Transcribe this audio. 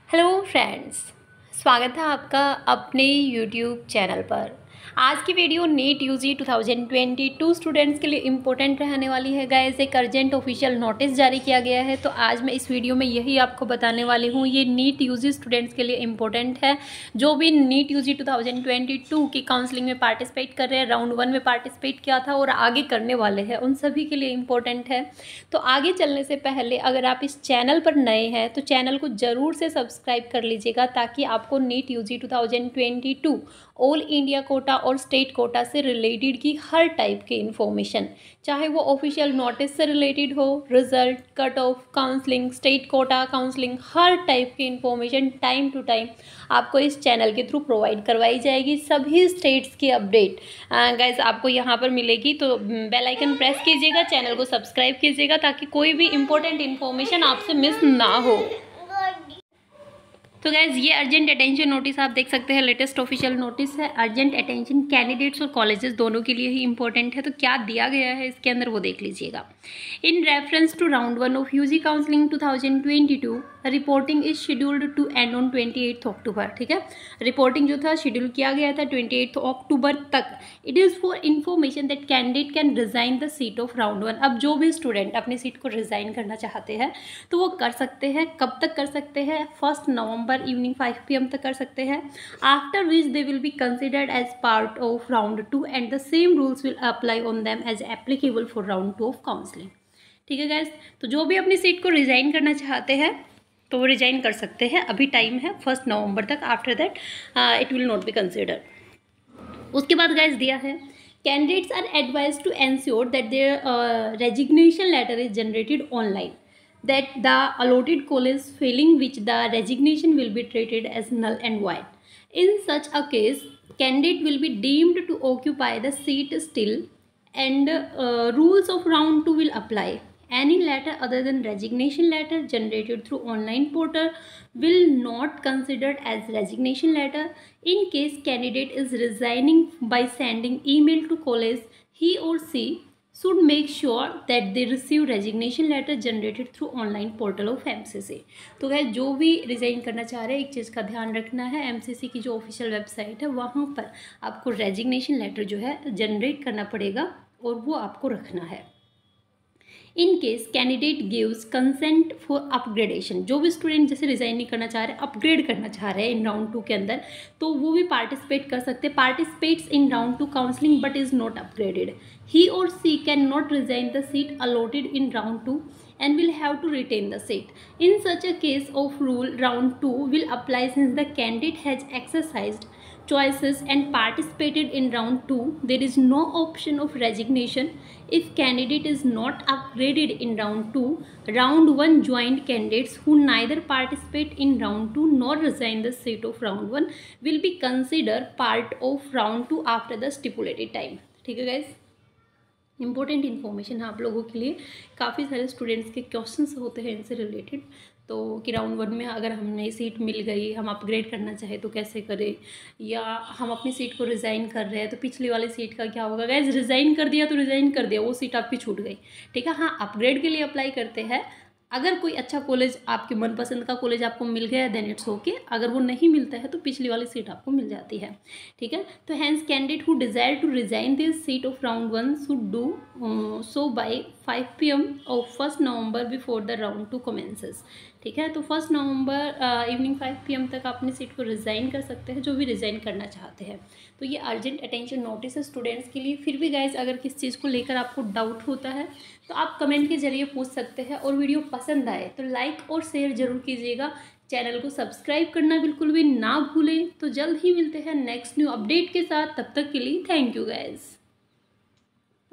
Hello friends, स्वागत है आपका अपने यूट्यूब चैनल पर। आज की वीडियो नीट यूजी 2022 स्टूडेंट्स के लिए इम्पोर्टेंट रहने वाली है। गाइस, एक अर्जेंट ऑफिशियल नोटिस जारी किया गया है, तो आज मैं इस वीडियो में यही आपको बताने वाली हूँ। ये नीट यूजी स्टूडेंट्स के लिए इम्पोर्टेंट है। जो भी नीट यूजी 2022 की काउंसलिंग में पार्टिसिपेट कर रहे हैं, राउंड 1 में पार्टिसिपेट किया था और आगे करने वाले हैं, उन सभी के लिए इम्पोर्टेंट है। तो आगे चलने से पहले अगर आप इस चैनल पर नए हैं तो चैनल को ज़रूर से सब्सक्राइब कर लीजिएगा, ताकि आपको NEET UG 2022 all India quota और स्टेट कोटा से रिलेटेड की हर टाइप की इन्फॉर्मेशन, चाहे वो ऑफिशियल नोटिस से रिलेटेड हो, result, cut off, counselling, state quota counselling, हर टाइप की इन्फॉर्मेशन टाइम टू टाइम आपको इस चैनल के थ्रू प्रोवाइड करवाई जाएगी। सभी स्टेट्स की अपडेट गाइस आपको यहाँ पर मिलेगी। तो बेल आइकन प्रेस कीजिएगा, चैनल को सब्सक्राइब कीजिएगा, ताकि कोई भी इंपॉर्टेंट इन्फॉर्मेशन आपसे मिस ना हो। तो गाइज, ये अर्जेंट अटेंशन नोटिस आप देख सकते हैं, लेटेस्ट ऑफिशियल नोटिस है। अर्जेंट अटेंशन कैंडिडेट्स और कॉलेजेस दोनों के लिए ही इंपॉर्टेंट है। तो क्या दिया गया है इसके अंदर वो देख लीजिएगा। In reference to round 1 of UG counselling 2022 reporting is scheduled to end on 28 October. ठीक है, रिपोर्टिंग जो था शेड्यूल किया गया था 28 अक्टूबर तक। It is for information that candidate can resign the seat of round 1। अब जो भी स्टूडेंट अपनी सीट को रिजाइन करना चाहते हैं तो वो कर सकते हैं। कब तक कर सकते हैं? 1 नवंबर इवनिंग 5 PM तक कर सकते हैं। After which they will be considered as part of round 2 and the same rules will apply on them as applicable for round 2 of counselling. ठीक है गाइस, तो जो भी अपनी सीट को रिजाइन करना चाहते हैं तो वो रिजाइन कर सकते हैं। अभी टाइम है 1 नवंबर तक। After that it will not be considered. उसके बाद गाइस दिया है, candidates are advised to ensure that their resignation letter is generated online, that the allotted college failing which the resignation will be treated as null and void. In such a case, candidate will be deemed to occupy the seat still, and rules of round 2 will apply. Any letter other than resignation letter generated through online portal will not considered as resignation letter. In case candidate is resigning by sending email to college, he or she should make sure that they receive resignation letter generated through online portal of MCC. तो guys, जो भी resign करना चाह रहे हैं, एक चीज़ का ध्यान रखना है, MCC की जो ऑफिशियल वेबसाइट है वहाँ पर आपको रेजिग्नेशन लेटर जो है जनरेट करना पड़ेगा और वो आपको रखना है। In case candidate gives consent for upgradation, जो भी स्टूडेंट जैसे रिजाइन नहीं करना चाह रहे, अपग्रेड करना चाह रहे हैं इन राउंड 2 के अंदर, तो वो भी पार्टिसिपेट कर सकते हैं। Participates in round 2 counselling but is not upgraded, he or she can not resign the seat allotted in round 2 and will have to retain the seat. In such a case of rule, round 2 will apply since the candidate has exercised choices and participated in round 2. There is no option of resignation if candidate is not upgraded in round 2. Round 1 joined candidates who neither participate in round 2 nor resign the seat of round 1 will be considered part of round 2 after the stipulated time. ठीक है guys, important information है आप लोगों के लिए। काफ़ी सारे students के क्वेश्चंस होते हैं इनसे रिलेटेड, तो कि राउंड 1 में अगर हमें सीट मिल गई, हम अपग्रेड करना चाहे तो कैसे करें, या हम अपनी सीट को रिज़ाइन कर रहे हैं तो पिछली वाली सीट का क्या होगा। गाइस, रिज़ाइन कर दिया तो रिज़ाइन कर दिया, वो सीट आपकी छूट गई। ठीक है, हाँ, अपग्रेड के लिए अप्लाई करते हैं। अगर कोई अच्छा कॉलेज, आपके मनपसंद का कॉलेज आपको मिल गया देन इट्स ओके। अगर वो नहीं मिलता है तो पिछली वाली सीट आपको मिल जाती है। ठीक है, तो hence candidate who desire to resign this seat of round 1 should do so by 5 PM of 1 November before the round 2 commences. ठीक है, तो 1 नवंबर इवनिंग 5 PM तक अपनी सीट को रिज़ाइन कर सकते हैं, जो भी रिज़ाइन करना चाहते हैं। तो ये अर्जेंट अटेंशन नोटिस है स्टूडेंट्स के लिए। फिर भी गाइज, अगर किस चीज़ को लेकर आपको डाउट होता है तो आप कमेंट के जरिए पूछ सकते हैं, और वीडियो पसंद आए तो लाइक और शेयर ज़रूर कीजिएगा। चैनल को सब्सक्राइब करना बिल्कुल भी ना भूलें। तो जल्द ही मिलते हैं नेक्स्ट न्यू अपडेट के साथ, तब तक के लिए थैंक यू गाइज।